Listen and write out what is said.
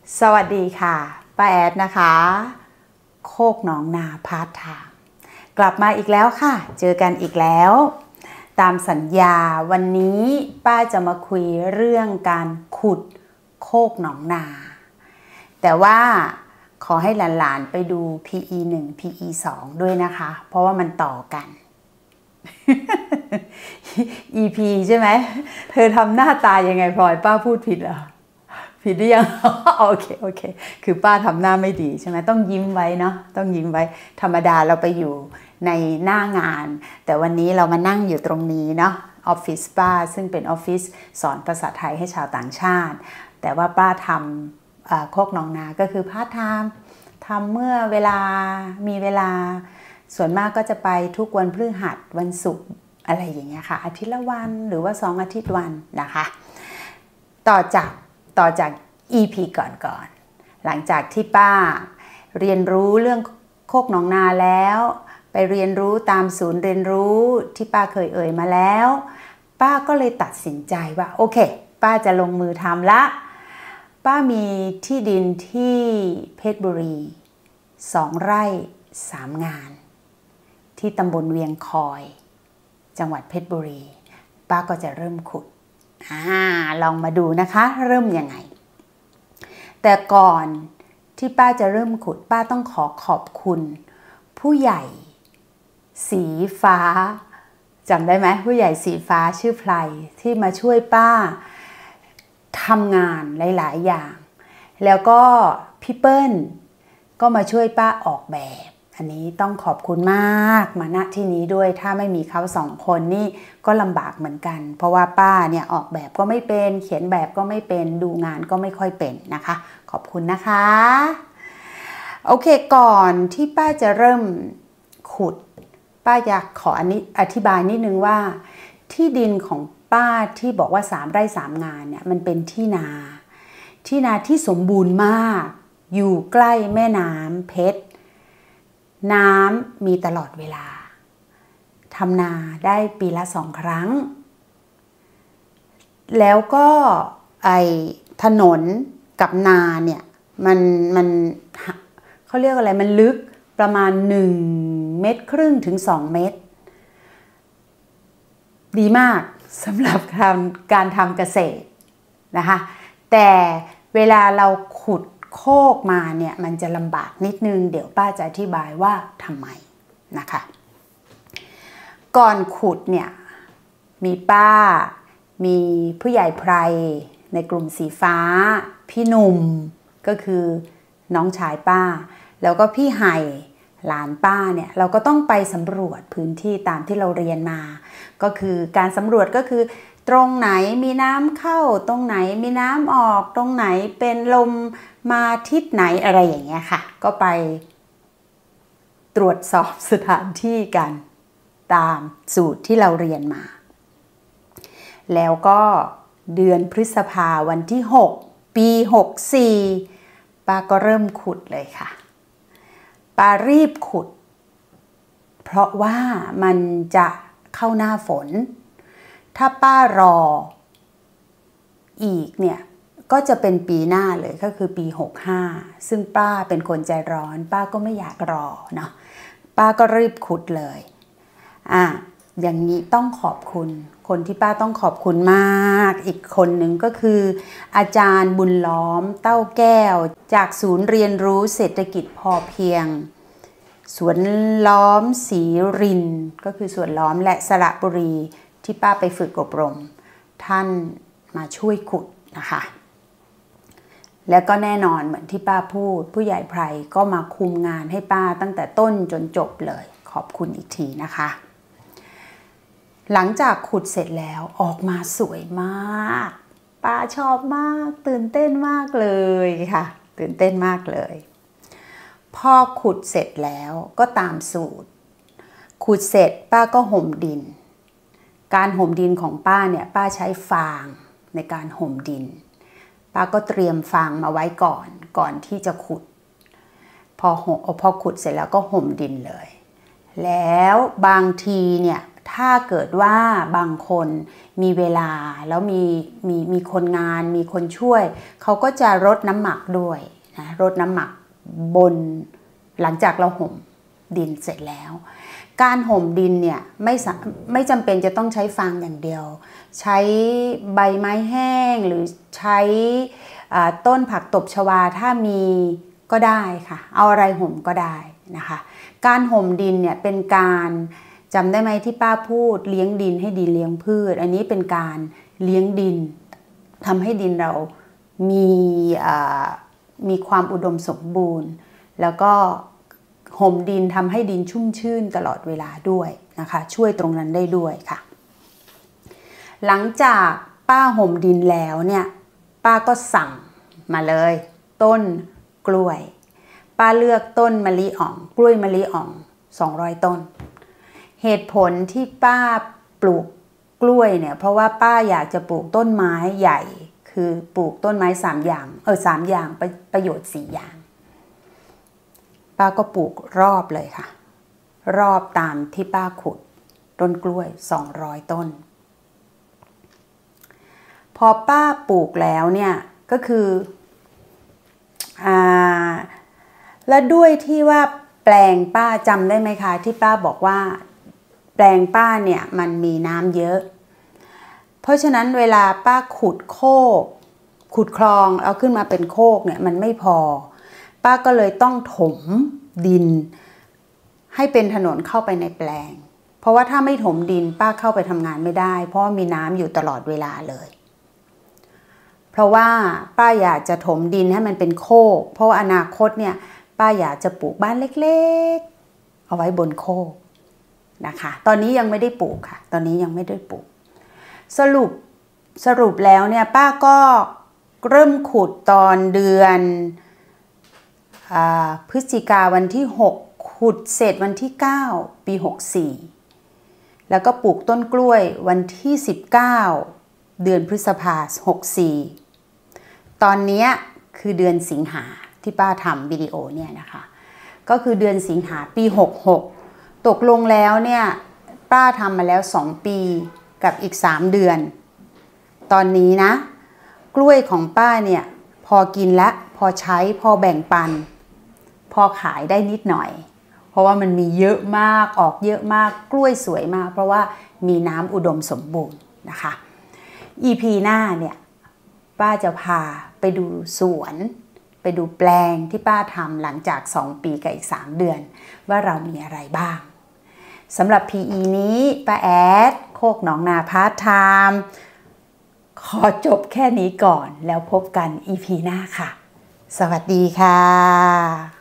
สวัสดีค่ะป้าแอดนะคะโคกหนองนาพาร์ทไทม์กลับมาอีกแล้วค่ะเจอกันอีกแล้วตามสัญญาวันนี้ป้าจะมาคุยเรื่องการขุดโคกหนองนาแต่ว่าขอให้หลานๆไปดู PE 1 PE 2ด้วยนะคะเพราะว่ามันต่อกัน EP ใช่ไหมเธอทำหน้าตายังไงพลอยป้าพูดผิดเหรอผิดหรือยัง โอเคคือป้าทำหน้าไม่ดีใช่ไหมต้องยิ้มไว้เนาะต้องยิ้มไว้ธรรมดาเราไปอยู่ในหน้างานแต่วันนี้เรามานั่งอยู่ตรงนี้เนาะออฟฟิศป้าซึ่งเป็นออฟฟิศสอนภาษาไทยให้ชาวต่างชาติแต่ว่าป้าทำโคกหนองนาก็คือพาร์ทไทม์ทำเมื่อเวลามีเวลาส่วนมากก็จะไปทุกวันพฤหัสวันศุกร์อะไรอย่างเงี้ยค่ะอาทิตย์ละวันหรือว่า2 อาทิตย์วันนะคะต่อจาก EP ก่อนหลังจากที่ป้าเรียนรู้เรื่องโคกหนองนาแล้วไปเรียนรู้ตามศูนย์เรียนรู้ที่ป้าเคยเอ่ยมาแล้วป้าก็เลยตัดสินใจว่าโอเคป้าจะลงมือทำละป้ามีที่ดินที่เพชรบุรี2 ไร่ 3 งานที่ตำบลเวียงคอยจังหวัดเพชรบุรีป้าก็จะเริ่มขุดลองมาดูนะคะเริ่มยังไงแต่ก่อนที่ป้าจะเริ่มขุดป้าต้องขอบคุณผู้ใหญ่สีฟ้าจำได้ไหมผู้ใหญ่สีฟ้าชื่อไพรที่มาช่วยป้าทำงานหลายๆอย่างแล้วก็พี่เปิ้ลก็มาช่วยป้าออกแบบอันนี้ต้องขอบคุณมากมาณที่นี้ด้วยถ้าไม่มีเขา2 คนนี่ก็ลำบากเหมือนกันเพราะว่าป้าเนี่ยออกแบบก็ไม่เป็นเขียนแบบก็ไม่เป็นดูงานก็ไม่ค่อยเป็นนะคะขอบคุณนะคะโอเคก่อนที่ป้าจะเริ่มขุดป้าอยากขออธิบายนิดนึงว่าที่ดินของป้าที่บอกว่า3 ไร่ 3 งานเนี่ยมันเป็นที่นาที่สมบูรณ์มากอยู่ใกล้แม่น้ำเพชรน้ำมีตลอดเวลาทำนาได้ปีละ2 ครั้งแล้วก็ถนนกับนาเนี่ยมันเขาเรียกอะไรมันลึกประมาณ1.5 เมตรถึง2 เมตรดีมากสำหรับการทำเกษตรนะคะแต่เวลาเราขุดโคกมาเนี่ยมันจะลำบากนิดนึงเดี๋ยวป้าจะอธิบายว่าทำไมนะคะก่อนขุดเนี่ยมีป้ามีผู้ใหญ่ไพรในกลุ่มสีฟ้าพี่หนุ่มก็คือน้องชายป้าแล้วก็พี่ไห่หลานป้าเนี่ยเราก็ต้องไปสำรวจพื้นที่ตามที่เราเรียนมาก็คือการสำรวจก็คือตรงไหนมีน้ำเข้าตรงไหนมีน้ำออกตรงไหนเป็นลมมาทิศไหนอะไรอย่างเงี้ยค่ะก็ไปตรวจสอบสถานที่กันตามสูตรที่เราเรียนมาแล้วก็เดือนพฤษภาวันที่6 ปี 64ป้าก็เริ่มขุดเลยค่ะป้ารีบขุดเพราะว่ามันจะเข้าหน้าฝนถ้าป้ารออีกเนี่ยก็จะเป็นปีหน้าเลยก็คือปี65ซึ่งป้าเป็นคนใจร้อนป้าก็ไม่อยากรอเนาะป้าก็รีบขุดเลยอย่างนี้ต้องขอบคุณคนที่ป้าต้องขอบคุณมากอีกคนหนึ่งก็คืออาจารย์บุญล้อมเต้าแก้วจากศูนย์เรียนรู้เศรษฐกิจพอเพียงสวนล้อมศรีรินก็คือสวนล้อมและสระบุรีที่ป้าไปฝึกอบรมท่านมาช่วยขุดนะคะแล้วก็แน่นอนเหมือนที่ป้าพูดผู้ใหญ่ไพรก็มาคุมงานให้ป้าตั้งแต่ต้นจนจบเลยขอบคุณอีกทีนะคะหลังจากขุดเสร็จแล้วออกมาสวยมากป้าชอบมากตื่นเต้นมากเลยค่ะตื่นเต้นมากเลยพอขุดเสร็จแล้วก็ตามสูตรขุดเสร็จป้าก็ห่มดินการห่มดินของป้าเนี่ยป้าใช้ฟางในการห่มดินป้าก็เตรียมฟางมาไว้ก่อนที่จะขุดพอขุดเสร็จแล้วก็ห่มดินเลยแล้วบางทีเนี่ยถ้าเกิดว่าบางคนมีเวลาแล้วมีคนงานมีคนช่วยเขาก็จะรดน้ำหมักด้วยนะรดน้ำหมักบนหลังจากเราห่มดินเสร็จแล้วการห่มดินเนี่ยไม่จำเป็นจะต้องใช้ฟางอย่างเดียวใช้ใบไม้แห้งหรือใช้ต้นผักตบชวาถ้ามีก็ได้ค่ะเอาอะไรห่มก็ได้นะคะการห่มดินเนี่ยเป็นการจำได้ไหมที่ป้าพูดเลี้ยงดินให้ดินเลี้ยงพืชอันนี้เป็นการเลี้ยงดินทำให้ดินเรามีความอุดมสมบูรณ์แล้วก็ห่มดินทำให้ดินชุ่มชื่นตลอดเวลาด้วยนะคะช่วยตรงนั้นได้ด้วยค่ะหลังจากป้าห่มดินแล้วเนี่ยป้าก็สั่งมาเลยต้นกล้วยป้าเลือกต้นมะลิอ่องกล้วยมะลิอ่อง200ต้นเหตุผลที่ป้าปลูกกล้วยเนี่ยเพราะว่าป้าอยากจะปลูกต้นไม้ใหญ่คือปลูกต้นไม้3อย่าง3อย่างประโยชน์4อย่างป้าก็ปลูกรอบเลยค่ะรอบตามที่ป้าขุดต้นกล้วย200ต้นพอป้าปลูกแล้วเนี่ยก็คือและด้วยที่ว่าแปลงป้าจำได้ไหมคะที่ป้าบอกว่าแปลงป้าเนี่ยมันมีน้ำเยอะเพราะฉะนั้นเวลาป้าขุดโคกขุดคลองเอาขึ้นมาเป็นโคกเนี่ยมันไม่พอป้าก็เลยต้องถมดินให้เป็นถนนเข้าไปในแปลงเพราะว่าถ้าไม่ถมดินป้าเข้าไปทำงานไม่ได้เพราะมีน้ำอยู่ตลอดเวลาเลยเพราะว่าป้าอยากจะถมดินให้มันเป็นโคกเพราะว่าอนาคตเนี่ยป้าอยากจะปลูกบ้านเล็กๆเอาไว้บนโคกนะคะตอนนี้ยังไม่ได้ปลูกค่ะตอนนี้ยังไม่ได้ปลูกสรุปแล้วเนี่ยป้าก็เริ่มขุดตอนเดือนพฤศจิกาวันที่6ขุดเสร็จวันที่9ปี64แล้วก็ปลูกต้นกล้วยวันที่19เดือนพฤษภาคม64ตอนนี้คือเดือนสิงหาที่ป้าทำวิดีโอเนี่ยนะคะก็คือเดือนสิงหาปี66ตกลงแล้วเนี่ยป้าทำมาแล้ว2ปีกับอีก3เดือนตอนนี้นะกล้วยของป้าเนี่ยพอกินและพอใช้พอแบ่งปันพอขายได้นิดหน่อยเพราะว่ามันมีเยอะมากออกเยอะมากกล้วยสวยมากเพราะว่ามีน้ำอุดมสมบูรณ์นะคะ EP หน้าเนี่ยป้าจะพาไปดูสวนไปดูแปลงที่ป้าทำหลังจาก2ปีกับอีก3เดือนว่าเรามีอะไรบ้างสำหรับ PE นี้ป้าแอดโคกหนองนาพาร์ทไทม์ขอจบแค่นี้ก่อนแล้วพบกัน EP หน้าค่ะสวัสดีค่ะ